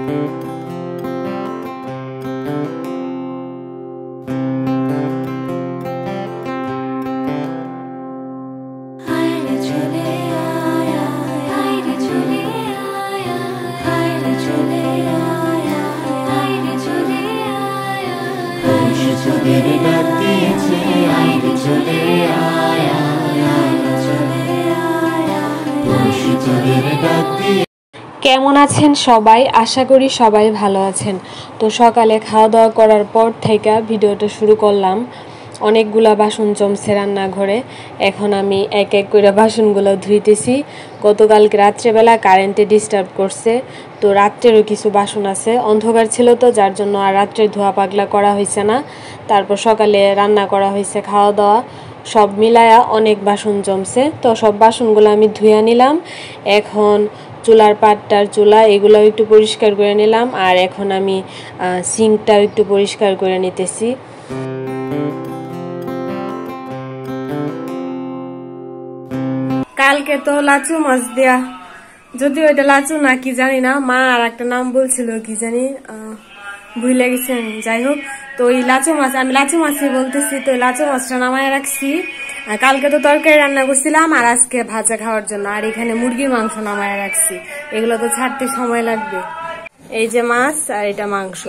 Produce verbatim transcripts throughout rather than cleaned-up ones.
কেমন আছেন সবাই? আশা করি সবাই ভালো আছেন। তো সকালে খাওয়া দাওয়া করার পর থেকে ভিডিওটা শুরু করলাম। অনেকগুলা বাসন জমছে রান্নাঘরে, এখন আমি এক এক করে বাসনগুলো ধুইতেছি। গতকালকে রাত্রেবেলা কারেন্টে ডিস্টার্ব করছে, তো রাত্রেরও কিছু বাসন আছে। অন্ধকার ছিল তো, যার জন্য আর রাত্রে ধোয়া পাগলা করা হয়েছে না। তারপর সকালে রান্না করা হয়েছে, খাওয়া দাওয়া সব মিলায়া অনেক বাসন জমছে। তো সব বাসনগুলো আমি ধুয়ে নিলাম। এখন চুলার পাটটার চুলা এগুলোও একটু পরিষ্কার করে নিলাম, আর এখন আমি সিঙ্কটাও একটু পরিষ্কার করে নিতেছি। কালকে তো লাচু মাছ দেয়া, যদিও এটা লাচু না কি জানি না, মা আর একটা নাম বলছিল কি জানি, ভুলে গেছি আমি। যাই হোক, তো ওই লাচু মাছ, আমি লাচু মাছই বলতেছি, তো লাচু মাছটা নামায় রাখছি। কালকে তো তরকারি রান্না করছিলাম, আর আজকে ভাজা খাওয়ার জন্য। আর এখানে মুরগির মাংস নামায় রাখছি, এগুলো তো ছাড়তে সময় লাগবে। এই যে মাছ আর এটা মাংস।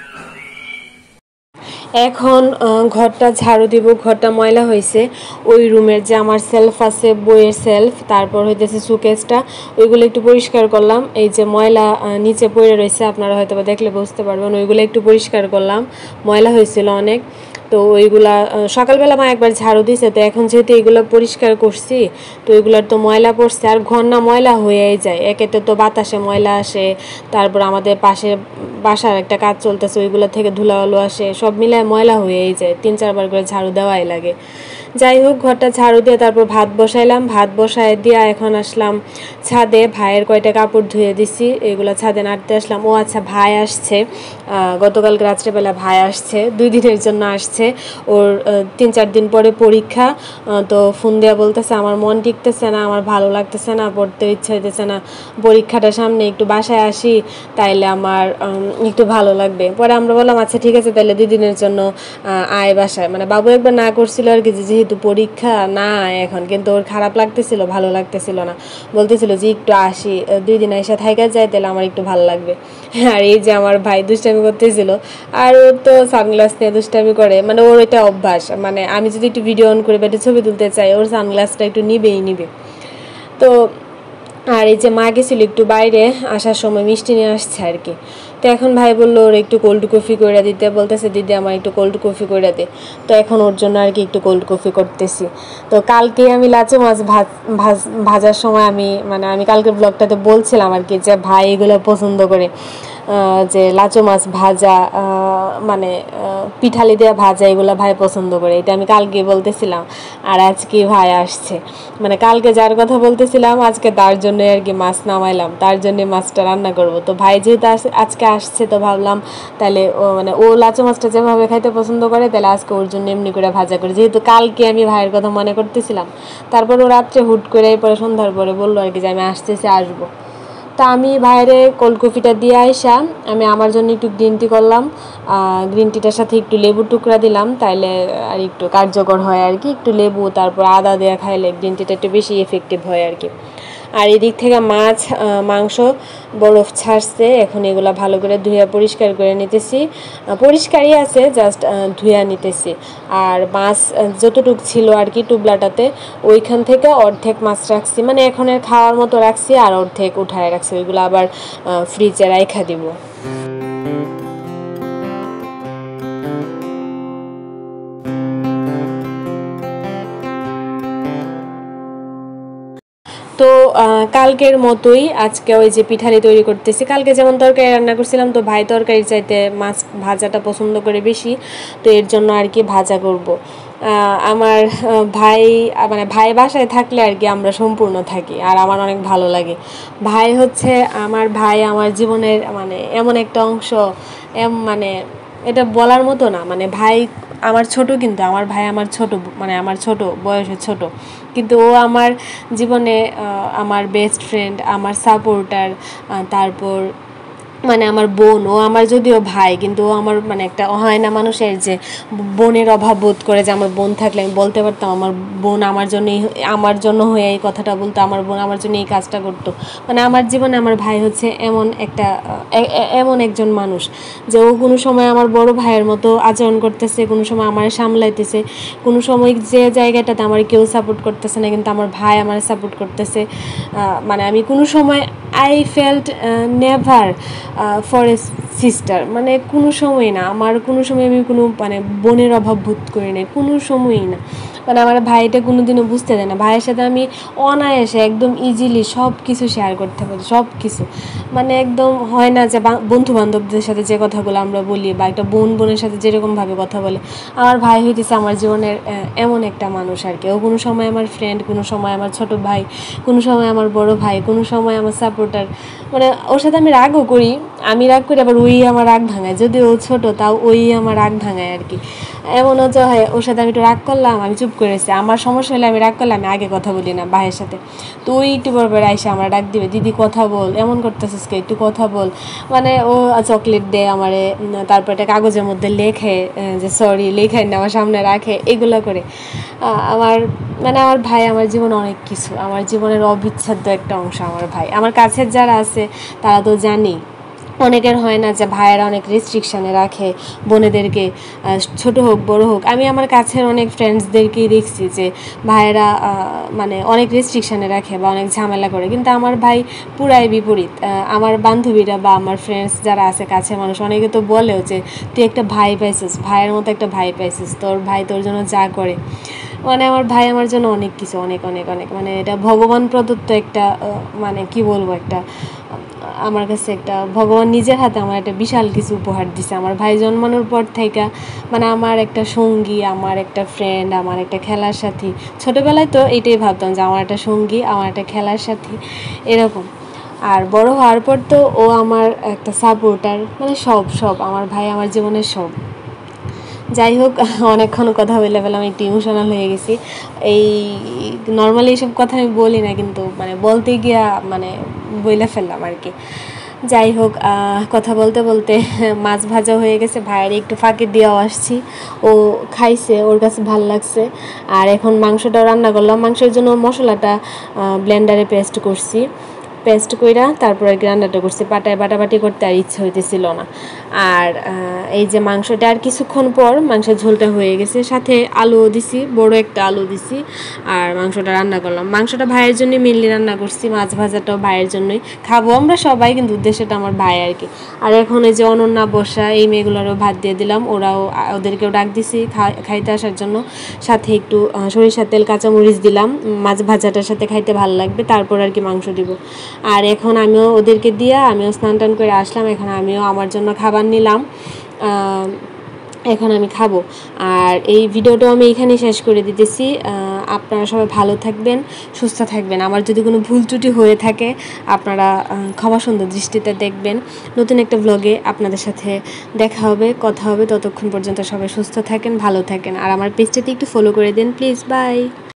এখন ঘরটা ঝাড়ু দিব, ঘরটা ময়লা হয়েছে। ওই রুমের যে আমার সেলফ আছে, বইয়ের সেলফ, তারপর হইতেছে সুকেসটা, ওইগুলো একটু পরিষ্কার করলাম। এই যে ময়লা নিচে পড়ে রয়েছে, আপনারা হয়তো বা দেখলে বুঝতে পারবেন, ওইগুলো একটু পরিষ্কার করলাম, ময়লা হয়েছিল অনেক। তো ওইগুলা সকালবেলা মা একবার ঝাড়ু দিছে, তো এখন যেহেতু এইগুলো পরিষ্কার করছি, তো ওইগুলোর তো ময়লা পড়ছে। আর ঘর না ময়লা হয়েই যায়, একেতে তো বাতাসে ময়লা আসে, তারপর আমাদের পাশে বাসার একটা কাজ চলতেছে, ওইগুলো থেকে ধুলাবালু আসে, সব মিলায় ময়লা হয়েই যায়, তিন চারবার করে ঝাড়ু দেওয়াই লাগে। যাই হোক, ঘরটা ঝাড়ু দিয়ে তারপর ভাত বসাইলাম, ভাত বসায় দিয়া এখন আসলাম ছাদে। ভাইয়ের কয়টা কাপড় ধুয়ে দিছি, এগুলো ছাদে নাড়তে আসলাম। ও আচ্ছা, ভাই আসছে, গতকালকে রাত্রেবেলা ভাই আসছে, দুই দিনের জন্য আসছে। ওর তিন চার দিন পরে পরীক্ষা, তো ফোন দেওয়া বলতেছে আমার মন টিকতেছে না, আমার ভালো লাগতেছে না, পড়তে ইচ্ছা হইতেছে না, পরীক্ষাটা সামনে, একটু বাসায় আসি তাইলে আমার একটু ভালো লাগবে। পরে আমরা বললাম আচ্ছা ঠিক আছে, তাহলে দুই দিনের জন্য আয় বাসায়। মানে বাবু একবার না করছিল আর কি, যেহেতু পরীক্ষা না এখন, কিন্তু ওর খারাপ লাগতেছিল, ভালো লাগতেছিল না, বলতেছিল যে একটু আসি, দুই দিন এসে থাইকা যায়, তাহলে আমার একটু ভালো লাগবে। আর এই যে আমার ভাই দুষ্টামি করতেছিল, আর ও তো সানগ্লাস নিয়ে দুষ্টামি করে, মানে ওর এটা অভ্যাস। মানে আমি যদি একটু ভিডিও অন করে বেটে ছবি তুলতে চাই, ওর সানগ্লাসটা একটু নিবেই নিবে। তো আর এই যে মা গেছিল একটু বাইরে, আসার সময় মিষ্টি নিয়ে আসছে আর কি। তো এখন ভাই বললো ওর একটু কোল্ড কফি করে দিতে, বলতেছে দিদি আমার একটু কোল্ড কফি করে দে। তো এখন ওর জন্য আর কি একটু কোল্ড কফি করতেছি। তো কালকে আমি লাচু মাছ ভাজ ভাজার সময় আমি মানে আমি কালকে ব্লগটাতে বলছিলাম আর কি, যে ভাই এগুলো পছন্দ করে, যে লাচু মাছ ভাজা, মানে পিঠালি দেওয়া ভাজা, এগুলো ভাই পছন্দ করে, এটা আমি কালকে বলতেছিলাম। আর আজকে ভাই আসছে, মানে কালকে যার কথা বলতেছিলাম আজকে তার জন্য আর কি মাছ নামাইলাম, তার জন্য মাছটা রান্না করব। তো ভাই যেহেতু আজকে আসছে, তো ভাবলাম তাহলে ও মানে ও লাচু মাছটা যেভাবে খাইতে পছন্দ করে, তাহলে আজকে ওর জন্য এমনি করে ভাজা করে, যেহেতু কালকে আমি ভাইয়ের কথা মনে করতেছিলাম। তারপর ও রাত্রে হুট করে পরে সন্ধ্যার পরে বললো আর কি যে আমি আসতেছি, আসবো। তা আমি বাইরে কোল্ড কফিটা দিয়ে আইসা আমি আমার জন্য একটু গ্রিন টি করলাম, গ্রিন টিটার সাথে একটু লেবুর টুকরা দিলাম, তাইলে আর একটু কার্যকর হয় আর কি। একটু লেবু তারপর আদা দেওয়া খাইলে গ্রিন টিটা একটু বেশি এফেক্টিভ হয় আর কি। আর এদিক থেকে মাছ মাংস বরফ ছাড়ছে, এখন এগুলো ভালো করে ধুয়ে পরিষ্কার করে নিতেছি, পরিষ্কারই আছে, জাস্ট ধুয়ে নিতেছি। আর মাছ যতটুক ছিল আর কি টুবলাটাতে, ওইখান থেকে অর্ধেক মাছ রাখছি, মানে এখনের খাওয়ার মতো রাখছি, আর অর্ধেক উঠায় রাখছি, ওইগুলো আবার ফ্রিজে রাইখা দিব। তো কালকের মতোই আজকে ওই যে পিঠালি তৈরি করতেছি। কালকে যেমন তরকারি রান্না করছিলাম, তো ভাই তরকারির চাইতে মাছ ভাজাটা পছন্দ করে বেশি, তো এর জন্য আর কি ভাজা করব। আমার ভাই মানে ভাই বাসায় থাকলে আর কি আমরা সম্পূর্ণ থাকি, আর আমার অনেক ভালো লাগে। ভাই হচ্ছে আমার ভাই আমার জীবনের মানে এমন একটা অংশ, এম মানে এটা বলার মতো না। মানে ভাই আমার ছোট, কিন্তু আমার ভাই আমার ছোট, মানে আমার ছোট বয়সে ছোট, কিন্তু ও আমার জীবনে আমার বেস্ট ফ্রেন্ড, আমার সাপোর্টার, তারপর মানে আমার বোন, ও আমার যদিও ভাই, কিন্তু ও আমার মানে একটা হয় না মানুষের যে বোনের অভাব বোধ করে, যে আমার বোন থাকলে আমি বলতে পারতাম আমার বোন আমার জন্যই, আমার জন্য হয়ে এই কথাটা বলতো, আমার বোন আমার জন্য এই কাজটা করতো। মানে আমার জীবনে আমার ভাই হচ্ছে এমন একটা এমন একজন মানুষ যে ও কোনো সময় আমার বড় ভাইয়ের মতো আচরণ করতেছে, কোনো সময় আমার সামলাইতেছে, কোনো সময় যে জায়গাটাতে আমার কেউ সাপোর্ট করতেছে না কিন্তু আমার ভাই আমার সাপোর্ট করতেছে। মানে আমি কোনো সময় I felt never for a sister, মানে কোনো সময় না, আমার কোনো সময় আমি কোনো মানে বোনের অভাব বোধ করি না, কোনো সময়ই না। মানে আমার ভাইটা কোনো দিনও বুঝতে দেয় না, ভাইয়ের সাথে আমি অনায়াসে একদম ইজিলি সব কিছু শেয়ার করতে পারি, সব কিছু। মানে একদম হয় না যে বন্ধু বান্ধবদের সাথে যে কথাগুলো আমরা বলি বা একটা বোন বোনের সাথে যেরকমভাবে কথা বলে, আমার ভাই হইতেছে আমার জীবনের এমন একটা মানুষ আর কি। ও কোনো সময় আমার ফ্রেন্ড, কোনো সময় আমার ছোট ভাই, কোনো সময় আমার বড় ভাই, কোনো সময় আমার সাপোর্টার। মানে ওর সাথে আমি রাগও করি, আমি রাগ করি আবার ওই আমার রাগ ভাঙায়, যদি ও ছোটো তাও ওই আমার রাগ ভাঙায় আর কি। এমন হচ্ছে হয় ওর সাথে আমি একটু রাগ করলাম, আমি চুপ করেছি, আমার সমস্যা হলে আমি রাগ করলে আমি আগে কথা বলি না ভাইয়ের সাথে, তো ওই একটু পর পর আইসা আমার ডাক দিবে, দিদি কথা বল, এমন করতেছিস কে, একটু কথা বল। মানে ও চকলেট দেয় আমারে, তারপর একটা কাগজের মধ্যে লেখে যে সরি, লেখে না আমার সামনে রাখে, এগুলো করে। আমার মানে আমার ভাই আমার জীবনে অনেক কিছু, আমার জীবনের অবিচ্ছেদ্য একটা অংশ আমার ভাই। আমার কাছের যারা আছে তারা তো জানি, অনেকের হয় না যে ভাইয়েরা অনেক রেস্ট্রিকশানে রাখে বোনেদেরকে, ছোট হোক বড় হোক। আমি আমার কাছের অনেক ফ্রেন্ডসদেরকেই দেখছি যে ভাইয়েরা মানে অনেক রেস্ট্রিকশানে রাখে বা অনেক ঝামেলা করে, কিন্তু আমার ভাই পুরাই বিপরীত। আমার বান্ধবীরা বা আমার ফ্রেন্ডস যারা আছে কাছের মানুষ, অনেকে তো বলেও যে তুই একটা ভাই পাইছিস, ভাইয়ের মতো একটা ভাই পাইছিস, তোর ভাই তোর জন্য যা করে। মানে আমার ভাই আমার জন্য অনেক কিছু, অনেক অনেক অনেক মানে এটা ভগবান প্রদত্ত একটা, মানে কি বলবো, একটা আমার কাছে একটা ভগবান নিজের হাতে আমার একটা বিশাল কিছু উপহার দিছে আমার ভাই জন্মানোর পর থেকে। মানে আমার একটা সঙ্গী, আমার একটা ফ্রেন্ড, আমার একটা খেলার সাথী। ছোটোবেলায় তো এইটাই ভাবতাম যে আমার একটা সঙ্গী, আমার একটা খেলার সাথী, এরকম। আর বড় হওয়ার পর তো ও আমার একটা সাপোর্টার, মানে সব সব আমার ভাই আমার জীবনের সব। যাই হোক, অনেকক্ষণ কথা বলে ফেলাম, একটু ইমোশনাল হয়ে গেছি। এই নর্মালি এইসব কথা আমি বলি না, কিন্তু মানে বলতে গিয়া মানে বইলে ফেললাম আর কি। যাই হোক, কথা বলতে বলতে মাছ ভাজা হয়ে গেছে, ভাইয়ের একটু ফাঁকি দিয়েও আসছি, ও খাইছে, ওর কাছে ভাল লাগছে। আর এখন মাংসটাও রান্না করলাম, মাংসের জন্য মশলাটা ব্লেন্ডারে পেস্ট করছি, পেস্ট কইরা তারপরে রান্নাটা করছি, পাটায় বাটাবাটি করতে আর ইচ্ছা হইতেছিল না। আর এই যে মাংসটা আর কিছুক্ষণ পর মাংসের ঝোলটা হয়ে গেছে, সাথে আলুও দিছি, বড় একটা আলু দিছি, আর মাংসটা রান্না করলাম। মাংসটা ভাইয়ের জন্যই মেনলি রান্না করছি, মাছ ভাজাটাও ভাইয়ের জন্যই, খাবো আমরা সবাই কিন্তু উদ্দেশ্যটা আমার ভাই আর কি। আর এখন এই যে অনন্যা বসা, এই মেয়েগুলোরও ভাত দিয়ে দিলাম, ওরাও ওদেরকেও ডাক দিছি খাইতে আসার জন্য, সাথে একটু সরিষার তেল কাঁচামরিচ দিলাম, মাছ ভাজাটার সাথে খাইতে ভালো লাগবে, তারপর আর কি মাংস দিব। আর এখন আমিও ওদেরকে দিয়ে আমিও স্নান টান করে আসলাম, এখন আমিও আমার জন্য খাবার নিলাম, এখন আমি খাবো। আর এই ভিডিওটাও আমি এইখানেই শেষ করে দিতেছি। আপনারা সবাই ভালো থাকবেন, সুস্থ থাকবেন। আমার যদি কোনো ভুল ত্রুটি হয়ে থাকে আপনারা ক্ষমা সুন্দর দৃষ্টিতে দেখবেন। নতুন একটা ব্লগে আপনাদের সাথে দেখা হবে, কথা হবে। ততক্ষণ পর্যন্ত সবাই সুস্থ থাকেন, ভালো থাকেন, আর আমার পেজটাতে একটু ফলো করে দিন প্লিজ। বাই।